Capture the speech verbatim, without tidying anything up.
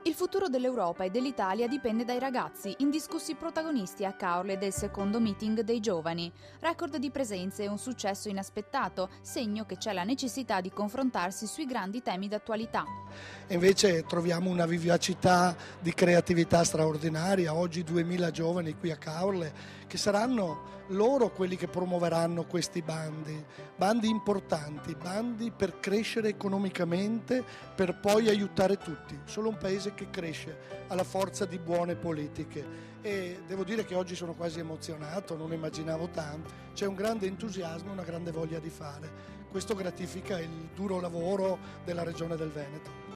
Il futuro dell'Europa e dell'Italia dipende dai ragazzi, indiscussi protagonisti a Caorle del secondo meeting dei giovani. Record di presenze e un successo inaspettato, segno che c'è la necessità di confrontarsi sui grandi temi d'attualità. E invece troviamo una vivacità di creatività straordinaria, oggi duemila giovani qui a Caorle, che saranno loro quelli che promuoveranno questi bandi, bandi importanti, bandi per crescere economicamente, per poi aiutare tutti. Solo un paese che cresce alla forza di buone politiche. E devo dire che oggi sono quasi emozionato, non immaginavo tanto. C'è un grande entusiasmo, una grande voglia di fare. Questo gratifica il duro lavoro della Regione del Veneto.